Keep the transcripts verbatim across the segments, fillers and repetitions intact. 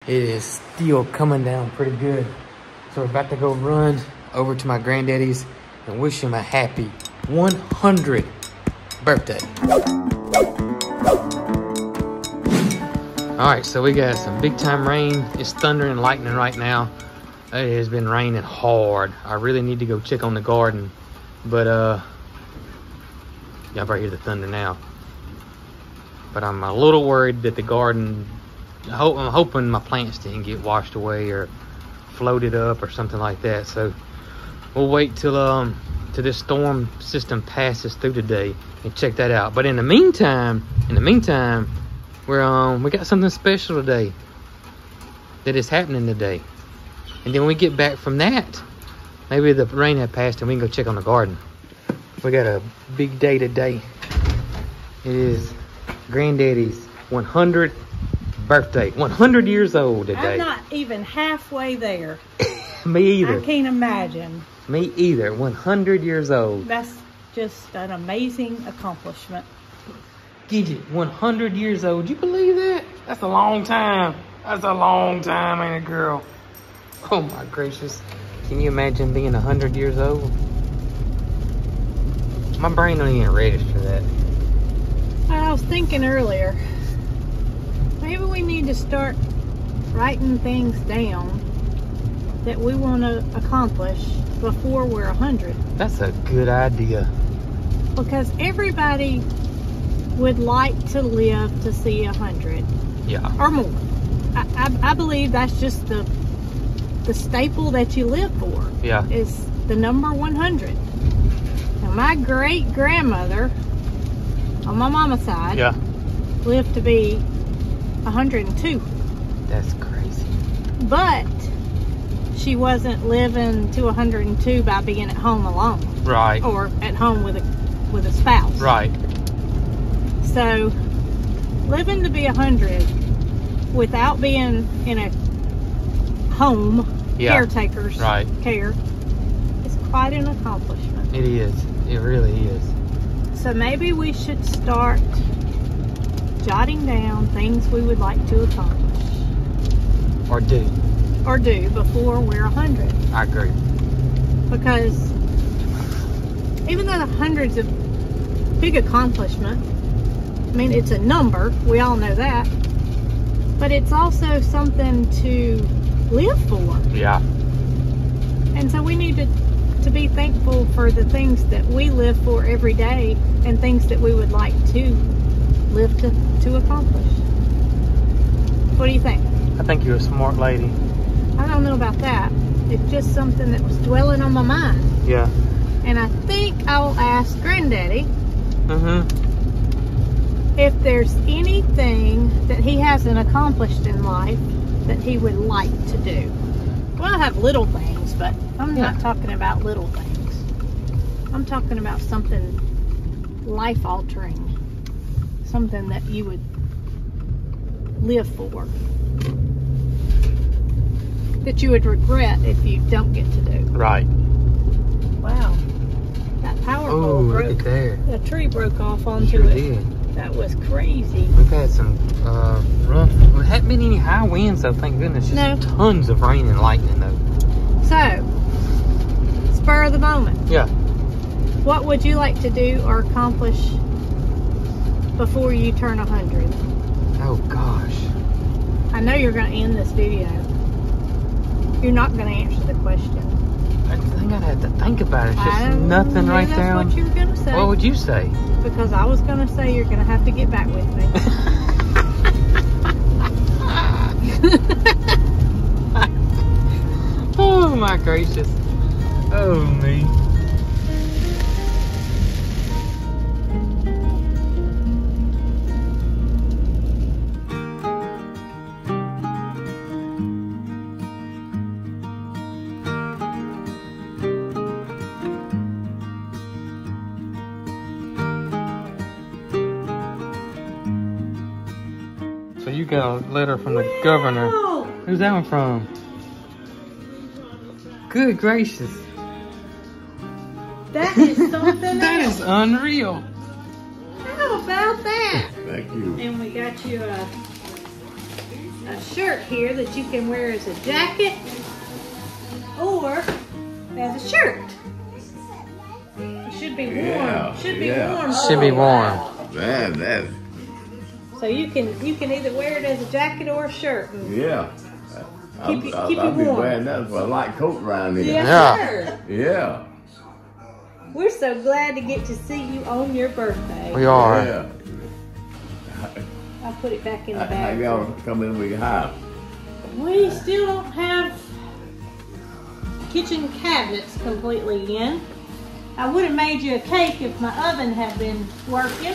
it is still coming down pretty good. So we're about to go run over to my granddaddy's and wish him a happy one hundredth birthday. All right, so we got some big time rain. It's thundering and lightning right now. It has been raining hard. I really need to go check on the garden, but uh, y'all probably hear the thunder now. But I'm a little worried that the garden, I'm hoping my plants didn't get washed away or floated up or something like that. So we'll wait till um till this storm system passes through today and check that out. But in the meantime, in the meantime, we're um we got something special today that is happening today. And then when we get back from that, maybe the rain had passed and we can go check on the garden. We got a big day today. It is Granddaddy's one hundredth birthday. one hundred years old today. I'm not even halfway there. Me either. I can't imagine. Me either. one hundred years old. That's just an amazing accomplishment. Gidget, one hundred years old. You believe that? That's a long time. That's a long time, ain't it, girl? Oh my gracious. Can you imagine being one hundred years old? My brain don't even register that. I was thinking earlier, maybe we need to start writing things down that we want to accomplish before we're one hundred. That's a good idea. Because everybody would like to live to see one hundred. Yeah. Or more. I, I, I believe that's just the the staple that you live for. Yeah. Is the number one hundred. Now, my great grandmother on my mama's side, yeah, lived to be one hundred two. That's crazy. But she wasn't living to one hundred two by being at home alone. Right. Or at home with a with a spouse. Right. So living to be one hundred without being in a home, yeah, caretaker's right. care is quite an accomplishment. It is. It really is. So maybe we should start jotting down things we would like to accomplish. Or do. Or do before we're one hundred. I agree. Because even though the hundred's a big accomplishment, I mean, it's a number, we all know that, but it's also something to live for. Yeah. And so we need to to be thankful for the things that we live for every day and things that we would like to live to, to accomplish. What do you think? I think you're a smart lady. I don't know about that. It's just something that was dwelling on my mind. Yeah. And I think I will ask Granddaddy mm-hmm. if there's anything that he hasn't accomplished in life that he would like to do. Well, I have little things, but I'm yeah. not talking about little things. I'm talking about something life-altering. Something that you would live for. That you would regret if you don't get to do. Right. Wow. That power pole oh, broke. Look at there. The tree broke off onto sure it. Did. That was crazy. We've had some uh, rough, there hadn't been any high winds though, thank goodness. Just no. Tons of rain and lightning though. So, spur of the moment. Yeah. What would you like to do or accomplish before you turn one hundred? Oh gosh. I know you're going to end this video. You're not going to answer the question. I think I'd have to think about it. It's just I nothing right that's there. That's what you were going to say. What would you say? Because I was going to say you're going to have to get back with me. Oh my gracious. Oh me. So you got a letter from the Whoa. governor. Who's that one from? Good gracious. That is something That else. is unreal. How about that? Thank you. And we got you a, a shirt here that you can wear as a jacket or as a shirt. It should be warm. Yeah, should be yeah. warm. Should be warm. Man, that. So you can you can either wear it as a jacket or a shirt. Yeah. Keep you, I'll, keep I'll you be warm. wearing that for a light coat around here. Yes, Yeah. sir. Yeah. We're so glad to get to see you on your birthday. We are. Yeah. I'll put it back in the How bag. y'all come in with your house? We still don't have kitchen cabinets completely in. I would have made you a cake if my oven had been working.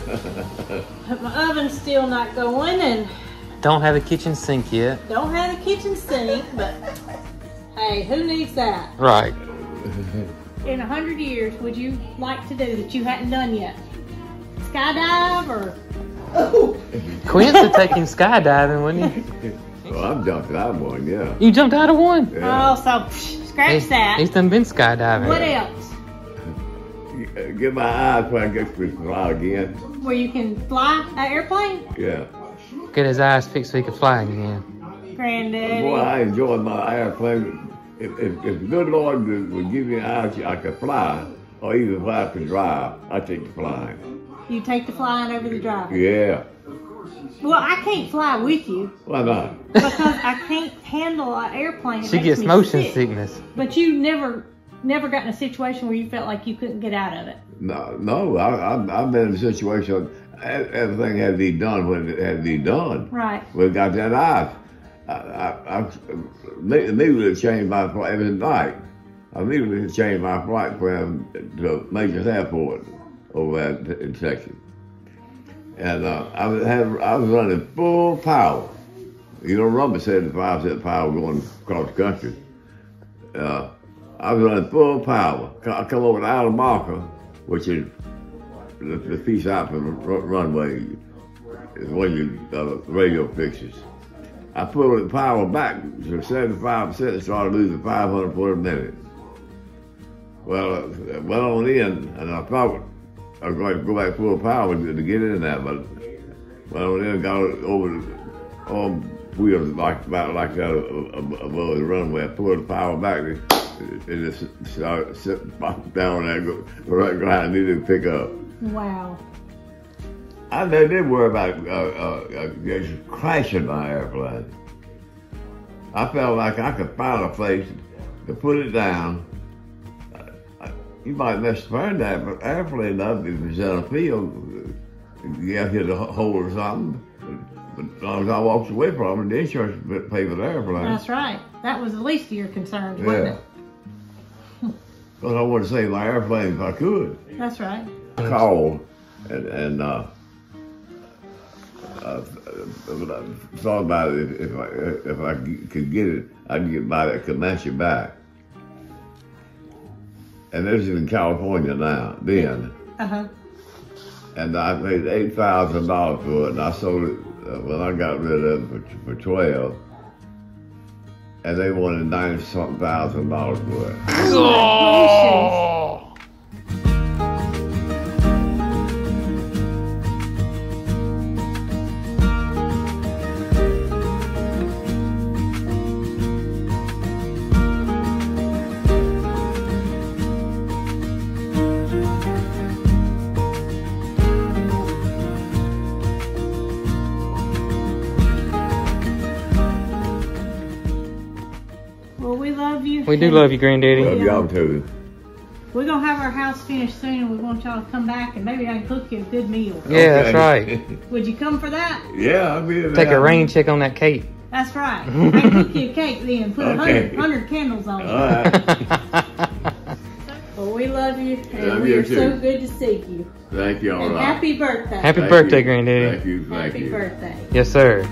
But my oven's still not going and Don't have a kitchen sink yet. don't have a kitchen sink, but hey, who needs that? Right. In a hundred years, would you like to do that you hadn't done yet? Skydive or? Oh, Quinn's to take him skydiving, wouldn't he? Well, I'm jumping out of one, yeah. You jumped out of one. Yeah. oh so psh, scratch He's, that. he's done been skydiving. What else? Get my eyes when I get to fly again. Where you can fly an airplane? Yeah. Get his eyes fixed so he can fly again. Granddaddy. Boy, I enjoy my airplane. If, if, if the good Lord would, would give me an eye, I could fly, or even if I could drive, I take the flying. You take the flying over the driving. Yeah. Well, I can't fly with you Why not? because I can't handle an airplane. It She makes gets me motion sick. sickness. But you never, never got in a situation where you felt like you couldn't get out of it. No, no. I, I've, I've been in a situation. Everything had to be done when it had to be done. Right. We got that eye. I, I, I immediately changed my flight every night. I immediately changed my flight plan to Major Airport over at, in Texas. And uh, I, was, had, I was running full power. You know, run with seventy-five percent power going across the country. Uh, I was running full power. I come over to Alamarca, which is the, the piece out from the runway, is when you uh, radio fixes. I pulled the power back to seventy-five percent and started losing five hundred foot a minute. Well, I went on in, and I thought I was going to go back full power to, to get in there, but went on in and got over the all wheels like about like that above the runway. I pulled the power back and it just started sitting down there, go right where I needed to pick up. Wow. I never did worry about uh, uh, uh, crashing my airplane. I felt like I could find a place to put it down. I, you might mess around that, but airplane up if it's in a field, you have to hit a hole or something. But as long as I walks away from it, the insurance would pay for the airplane. That's right. That was the least of your concerns, wasn't Yeah. it? Because I wanted to save my airplane if I could. That's right. I called and, and uh, Uh, I thought about it. If, if I if I could get it, I could get by that Comanche back. And this is in California now. Then, Uh huh. and I paid eight thousand dollars for it, and I sold it uh, when I got rid of it for, for twelve. And they wanted ninety something thousand dollars for it. Oh! Well, we love you. We do love you, Granddaddy. Love y'all too. We're gonna have our house finished soon, and we want y'all to come back, and maybe I can cook you a good meal. Yeah, that's Okay. right. Would you come for that? Yeah, I'll be in Take there. a rain check on that cake. That's right. I can cook you a cake then. Put a Okay. hundred, hundred candles on it. All right. Well, we love you, and Love we you are so too. good to see you. Thank you all And right. happy birthday. Happy Thank birthday, you. Granddaddy. Thank you. Thank Happy you. birthday. Yes, sir.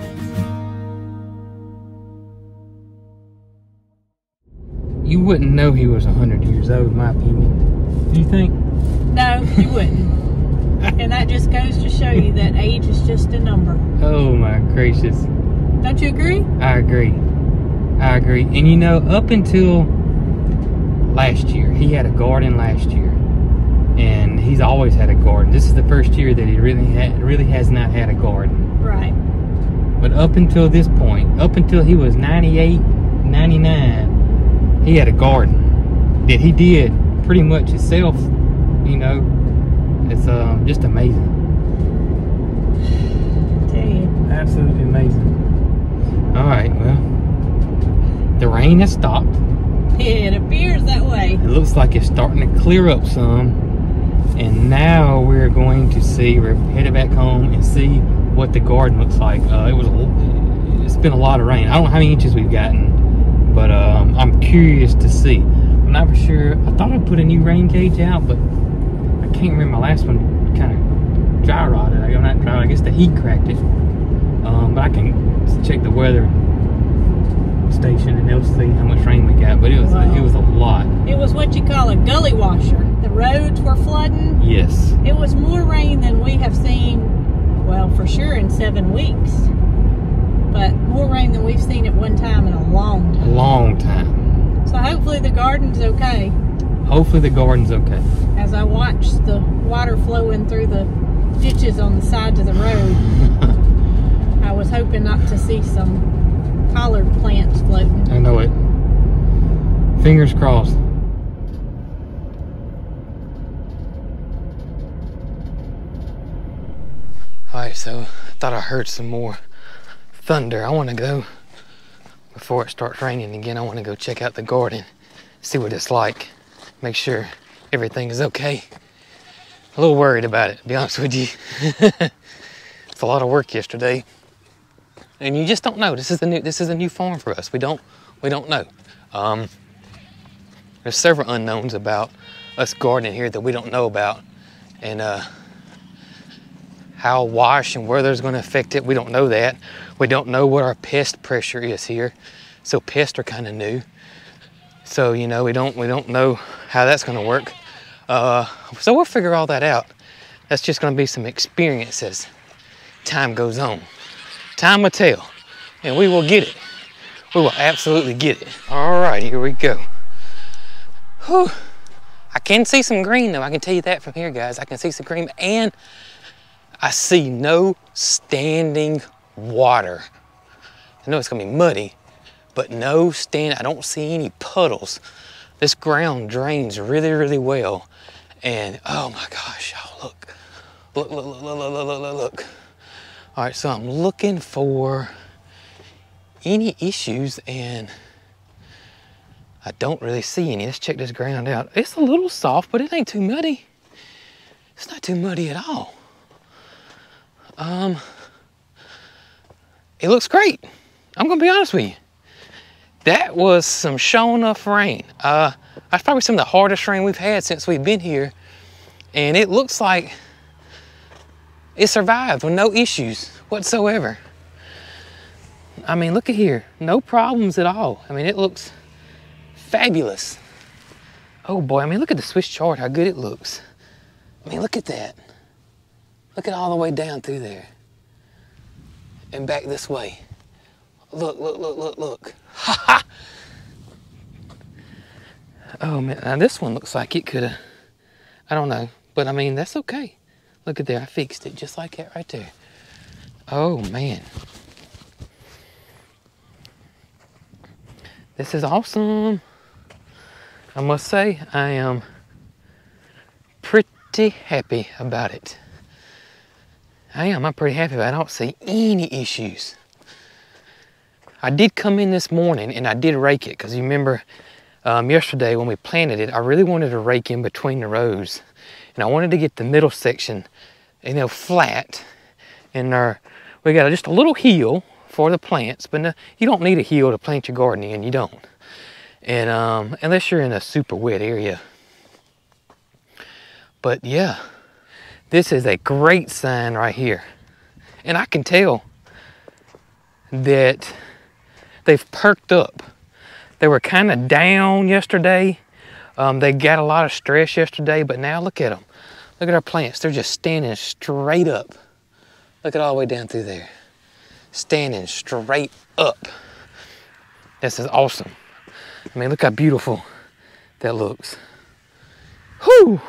You wouldn't know he was one hundred years old, in my opinion. Do you think? No, you wouldn't. And that just goes to show you that age is just a number. Oh, my gracious. Don't you agree? I agree. I agree. And you know, up until last year, he had a garden last year. And he's always had a garden. This is the first year that he really had, really has not had a garden. Right. But up until this point, up until he was ninety-eight, ninety-nine, he had a garden that he did pretty much himself, you know. It's uh, just amazing. I tell you. Absolutely amazing. All right, well, the rain has stopped. It appears that way. It looks like it's starting to clear up some. And now we're going to see, we're headed back home and see what the garden looks like. Uh, it was, a, it's been a lot of rain. I don't know how many inches we've gotten, but um, I'm curious to see. I'm not for sure. I thought I put a new rain gauge out, but I can't remember. My last one kind of dry rotted. I not dry. I guess the heat cracked it. Um, but I can check the weather station and they'll see how much rain we got. But it was wow. a, it was a lot. It was what you call a gully washer. The roads were flooding. Yes. It was more rain than we have seen, well, for sure in seven weeks. But more rain than we've seen at one time in a long time. A long time. So hopefully the garden's okay. Hopefully the garden's okay. As I watch the water flowing through the ditches on the sides of the road, I was hoping not to see some collard plants floating. I know it. Fingers crossed. Alright, so I thought I heard some more thunder. I want to go, before it starts raining again, I want to go check out the garden, see what it's like, make sure everything is okay. A little worried about it, to be honest with you. It's a lot of work yesterday. And you just don't know. This is the new. This is a new farm for us. We don't. We don't know. Um, there's several unknowns about us gardening here that we don't know about, and uh, how wash and weather is going to affect it. We don't know that. We don't know what our pest pressure is here. So pests are kind of new. So you know we don't. We don't know how that's going to work. Uh, so we'll figure all that out. That's just going to be some experience as time goes on. Time will tell, and we will get it. We will absolutely get it. All right, here we go. Whew. I can see some green though, I can tell you that from here, guys. I can see some green, and I see no standing water. I know it's gonna be muddy, but no stand, I don't see any puddles. This ground drains really, really well. And oh my gosh, y'all look. Look, look, look, look, look, look, look, look. All right, so I'm looking for any issues, and I don't really see any. Let's check this ground out. It's a little soft, but it ain't too muddy. It's not too muddy at all. Um, it looks great. I'm gonna be honest with you. That was some show enough rain. Uh, that's probably some of the hardest rain we've had since we've been here, and it looks like it survived with no issues whatsoever. I mean, look at here. No problems at all. I mean, it looks fabulous. Oh boy, I mean, look at the Swiss chart, how good it looks. I mean, look at that. Look at all the way down through there. And back this way. Look, look, look, look, look. Ha ha! Oh man, now this one looks like it could have, I don't know. But I mean, that's okay. Look at there, I fixed it just like that right there. Oh man. This is awesome. I must say, I am pretty happy about it. I am, I'm pretty happy about it. I don't see any issues. I did come in this morning and I did rake it, because you remember um, yesterday when we planted it, I really wanted to rake in between the rows. And I wanted to get the middle section, you know, flat. And our, we got just a little hill for the plants, but no, you don't need a hill to plant your garden in, you don't. And um, unless you're in a super wet area. But yeah, this is a great sign right here. And I can tell that they've perked up. They were kind of down yesterday. Um, they got a lot of stress yesterday, but now look at them. Look at our plants. They're just standing straight up. Look at all the way down through there. Standing straight up. This is awesome. I mean, look how beautiful that looks. Whew!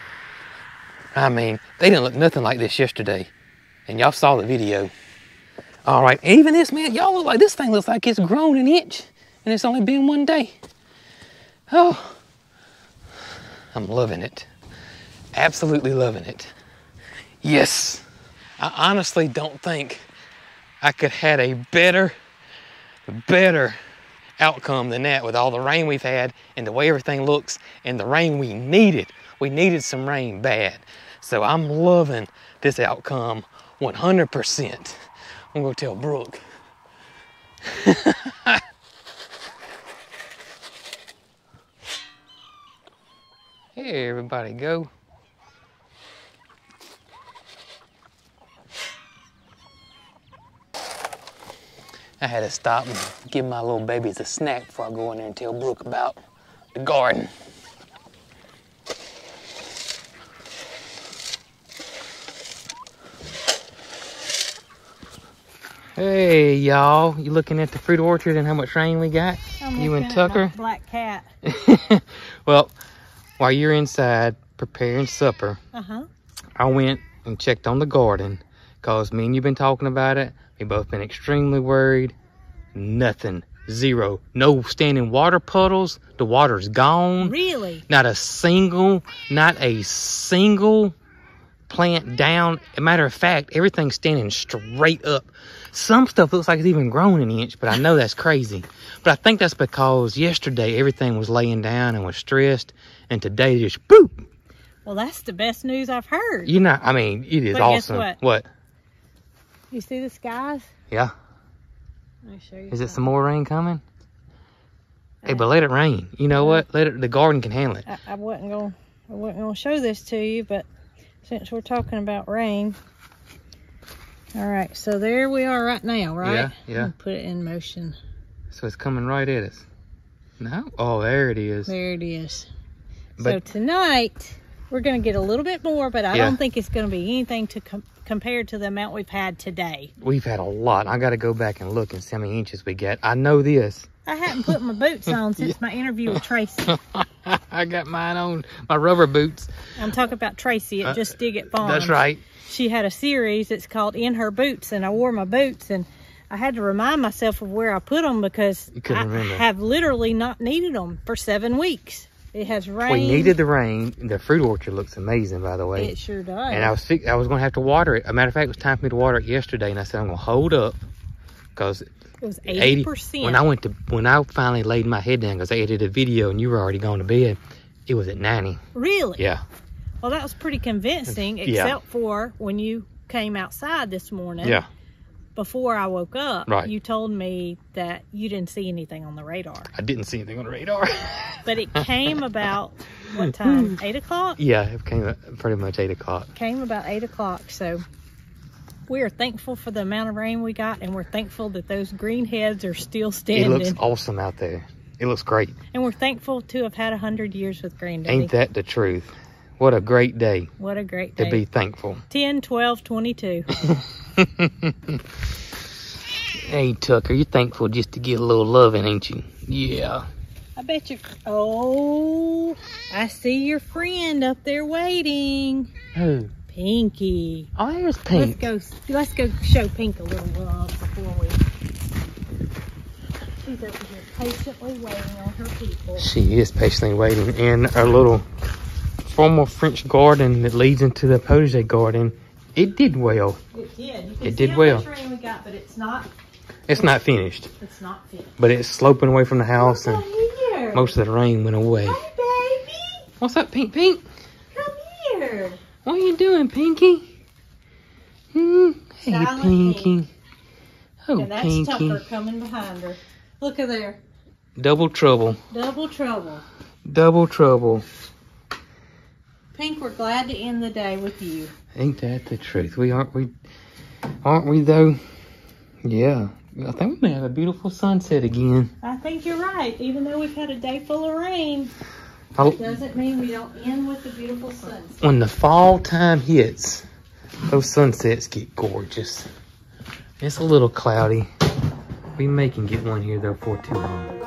I mean, they didn't look nothing like this yesterday. And y'all saw the video. All right, even this, man, y'all look like this thing looks like it's grown an inch and it's only been one day. Oh, I'm loving it. Absolutely loving it. Yes. I honestly don't think I could have had a better, better outcome than that with all the rain we've had and the way everything looks and the rain we needed. We needed some rain bad. So I'm loving this outcome one hundred percent. I'm gonna tell Brooke. Here everybody go. I had to stop and give my little babies a snack before I go in there and tell Brooke about the garden. Hey y'all, you looking at the fruit orchard and how much rain we got? I'm you and at Tucker? my black cat. Well, while you're inside preparing supper, uh-huh. I went and checked on the garden because me and you've been talking about it. We both been extremely worried. Nothing. Zero. No standing water puddles. The water's gone. Really? Not a single, not a single plant down. As a matter of fact, everything's standing straight up. Some stuff looks like it's even grown an inch, but I know that's crazy. But I think that's because yesterday everything was laying down and was stressed, and today just boop. Well, that's the best news I've heard. You know, I mean, it is but awesome. Guess what? What? You see the skies? Yeah. Let me show you. Is something. it some more rain coming? Hey, but let it rain. You know what? Let it. The garden can handle it. I, I wasn't gonna, I wasn't gonna show this to you, but since we're talking about rain, all right. So there we are right now, right? Yeah, yeah. I'll put it in motion. So it's coming right at us. No? Oh, there it is. There it is. But, so tonight we're gonna get a little bit more, but I yeah. don't think it's gonna be anything to com compared to the amount we've had today. We've had a lot. I got to go back and look and see how many inches we get. I know this. I hadn't put my boots on since yeah. my interview with Tracy. I got mine on, my rubber boots. I'm talking about Tracy at uh, Just Dig It Farms. That's right. She had a series that's called In Her Boots, and I wore my boots, and I had to remind myself of where I put them because you couldn't I remember. have literally not needed them for seven weeks. It has rained. We needed the rain. The fruit orchard looks amazing, by the way. It sure does. And I was I was going to have to water it. As a matter of fact, it was time for me to water it yesterday, and I said I'm going to hold up because it was eighty percent. When I went to when I finally laid my head down because I edited a video and you were already gone to bed, it was at ninety. Really? Yeah. Well, that was pretty convincing, except yeah. for when you came outside this morning. Yeah. Before I woke up, right. you told me that you didn't see anything on the radar. I didn't see anything on the radar. But it came about, what time? eight o'clock? Yeah, it came at pretty much eight o'clock. Came about eight o'clock. So we are thankful for the amount of rain we got, and we're thankful that those green heads are still standing. It looks awesome out there. It looks great. And we're thankful to have had one hundred years with Granddaddy. Ain't that the truth? What a great day. What a great day. To be thankful. ten, twelve, twenty-two. Hey, Tucker, you're thankful just to get a little loving, ain't you? Yeah. I bet you. Oh, I see your friend up there waiting. Who? Pinky. Oh, there's Pink. Let's go. Let's go show Pink a little love before we. She's over here patiently waiting on her people. She is patiently waiting in a little formal French garden that leads into the potager garden. It did well. It did. You can it see did how well. much rain we got, but it's not. It's not finished. It's not finished. But it's sloping away from the house, Come and here. most of the rain went away. Hey, baby. What's up, Pink Pink? Come here. What are you doing, Pinky? Hmm. Hey, Silent Pinky. Pink. Oh, And that's Pinky. Tucker coming behind her. Look at there. Double trouble. Double trouble. Double trouble. Pink, we're glad to end the day with you. Ain't that the truth? We aren't we aren't we though? Yeah. I think we may have a beautiful sunset again. I think you're right. Even though we've had a day full of rain, I'll, it doesn't mean we don't end with a beautiful sunset. when the fall time hits, those sunsets get gorgeous. It's a little cloudy. We may can get one here though for too long.